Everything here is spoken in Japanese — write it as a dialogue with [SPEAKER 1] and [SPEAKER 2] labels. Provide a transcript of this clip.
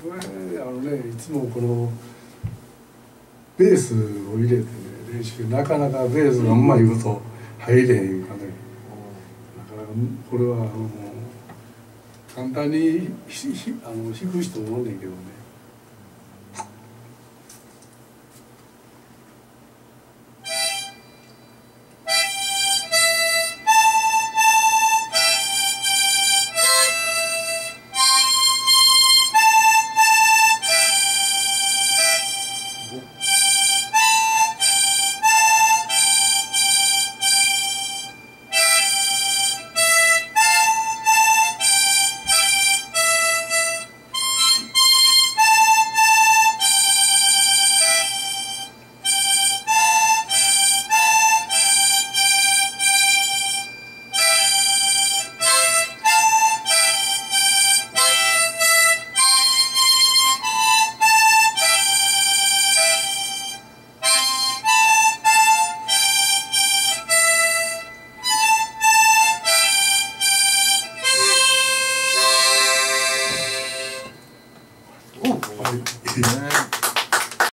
[SPEAKER 1] これいつもこのベースを入れてね練習、なかなかベースがうまいこと入れへんかね。だからこれは簡単に弾く人もおんねんけどね。はい。